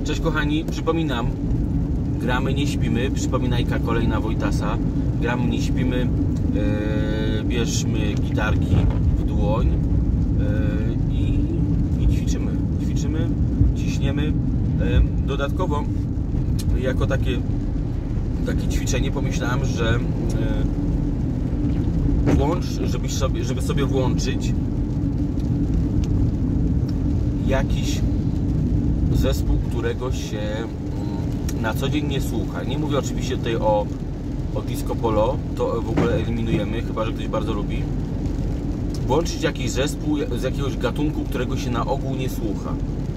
Cześć kochani, przypominam, gramy, nie śpimy, przypominajka kolejna Wojtasa, gramy, nie śpimy, bierzmy gitarki w dłoń i ćwiczymy, ciśniemy. Dodatkowo jako takie ćwiczenie pomyślałem, że żeby sobie włączyć jakiś zespół, którego się na co dzień nie słucha. Nie mówię oczywiście tutaj o disco polo, to w ogóle eliminujemy, chyba że ktoś bardzo lubi. Włączyć jakiś zespół z jakiegoś gatunku, którego się na ogół nie słucha.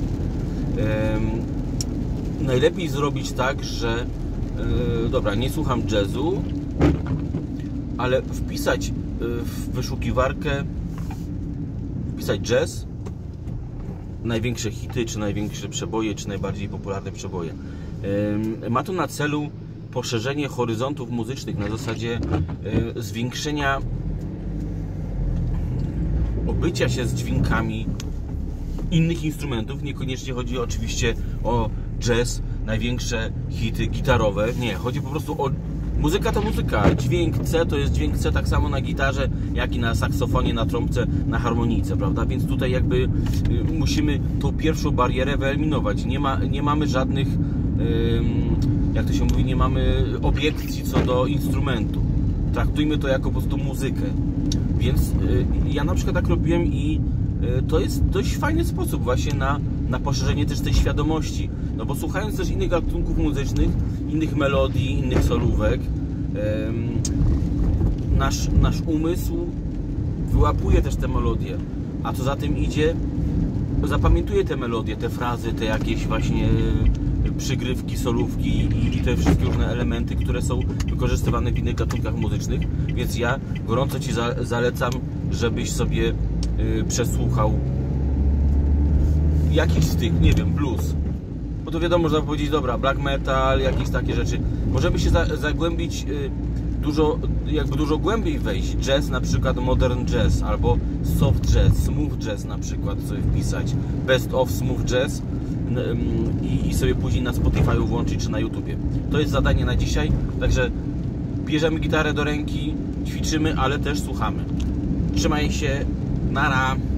Najlepiej zrobić tak, że dobra, nie słucham jazzu, ale wpisać w wyszukiwarkę, wpisać jazz, największe hity, czy największe przeboje, czy najbardziej popularne przeboje. Ma to na celu poszerzenie horyzontów muzycznych na zasadzie zwiększenia obycia się z dźwiękami innych instrumentów. Niekoniecznie chodzi oczywiście o jazz, największe hity gitarowe. Nie, chodzi po prostu o muzyka to muzyka. Dźwięk C to jest dźwięk C tak samo na gitarze, jak i na saksofonie, na trąbce, na harmonijce, prawda? Więc tutaj jakby musimy tą pierwszą barierę wyeliminować. Nie mamy żadnych, jak to się mówi, nie mamy obiekcji co do instrumentu. Traktujmy to jako po prostu muzykę. Więc ja na przykład tak robiłem i to jest dość fajny sposób właśnie na poszerzenie też tej świadomości. No bo słuchając też innych gatunków muzycznych, innych melodii, innych solówek, nasz umysł wyłapuje też te melodie, a co za tym idzie, zapamiętuje te melodie, te frazy, te jakieś właśnie przygrywki, solówki i te wszystkie różne elementy, które są wykorzystywane w innych gatunkach muzycznych. Więc ja gorąco Ci zalecam, żebyś sobie przesłuchał jakiś z tych, nie wiem, blues. Bo to wiadomo, można powiedzieć, dobra, black metal, jakieś takie rzeczy. Możemy się zagłębić dużo głębiej wejść. Jazz, na przykład modern jazz, albo soft jazz, smooth jazz na przykład sobie wpisać. Best of smooth jazz i sobie później na Spotify włączyć, czy na YouTubie. To jest zadanie na dzisiaj, także bierzemy gitarę do ręki, ćwiczymy, ale też słuchamy. Trzymaj się, nara!